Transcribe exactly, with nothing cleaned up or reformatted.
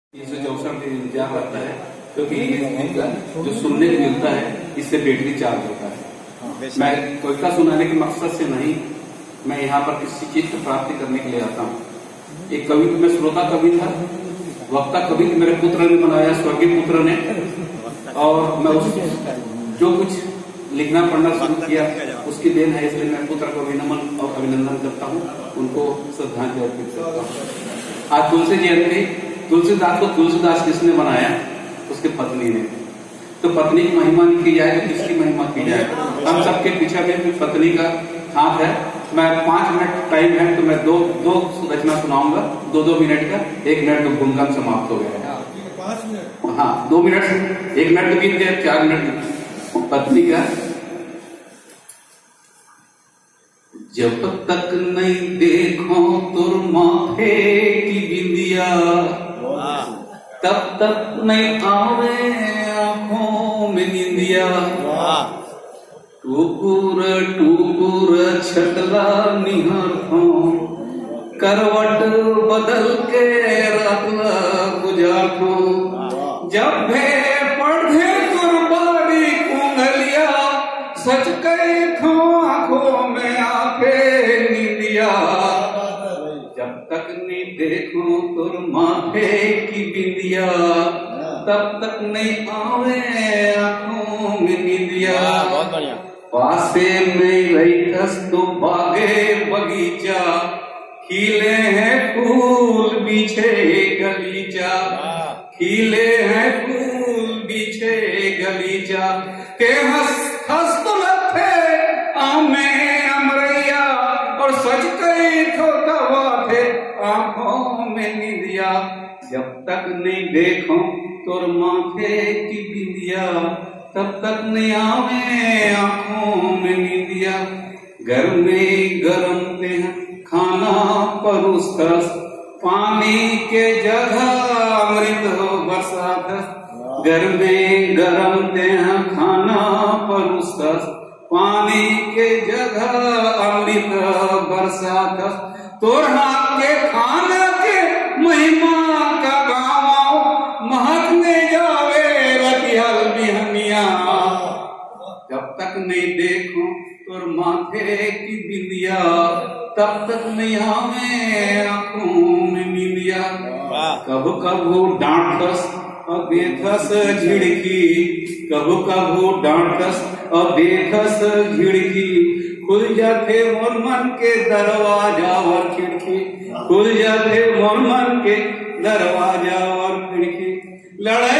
तीन सौ चौसठ दिन इंतजार रहता है क्योंकि इसका जो सुनने को मिलता है इससे बैटरी चार्ज होता है। मैं कविता सुनाने के मकसद से नहीं, मैं यहाँ पर किसी चीज की प्राप्ति करने के लिए आता हूँ। एक कवि में श्रोता कवि था, वक्ता कवि मेरे पुत्र ने बनाया, स्वर्गीय पुत्र ने, और मैं उस जो कुछ लिखना पढ़ना शुरू किया उसकी देन है, इसलिए मैं पुत्र को विनम्र और अभिनंदन करता हूँ, उनको श्रद्धांजलि अर्पित करता हूँ। आज तुलसी जयंती, तुलसीदास को तुलसीदास किसने बनाया? उसके पत्नी ने। तो पत्नी की महिमा नहीं की जाए तो किसकी महिमा की जाए? हम सबके पीछे में पत्नी का हाथ है। मैं पांच मिनट टाइम है तो मैं दो दो रचना सुनाऊंगा, दो दो मिनट का। एक मिनट तो भूमिका समाप्त हो गया है। पांच मिनट हाँ, दो मिनट, एक मिनट तो बीत गया, चार मिनट पत्नी का। जब तक नहीं देखो तुर माथे की बिंदिया, तब तक नहीं आवे आंखों में निंदिया। टूकुर टूकुर छटला निहारतो, करवट बदल के रतला गुजारतो। जब भे पढ़े तुर बारी कुंगलिया, सच कहे खो आंखों में आके निंदिया। जब तक नहीं देखो तुर माथे की बिंदिया, तब तक नहीं आवे आंखों में निंदिया। बहुत बढ़िया। पासे में रहीस तो बागे बगीचा, खिले हैं फूल बिछे गलीचा। खिले हैं फूल बिछे गलीचा, के हंस हंस तो लथे आमे अमरैया। और सच कही छोटा थे आंखों में निंदिया। जब तक नहीं देखो तुर माथे की बिंदिया, तब तक नहीं आवे आंखों में निंदिया। घर में गरम ते खाना परोसस, पानी के जगह अमृत बरसात। घर में गरम ते खाना परोसस, पानी के जगह अमृत बरसात। तोर हाथ के खाना के महिमा का गाँव, महकने जावे रतिहल बिहनिया। जब तक नहीं देखो तुर माथे की बिंदिया, तब तक नहीं आवे आंखों में निंदिया। कभू कभू डांटस और देखस झिड़की, कभू कभू डांटस और देखस झिड़की। खुल जाते मोर मन के दरवाजा और खिड़की, खुल जाते मोर मन के दरवाजा और खिड़की। लड़ाई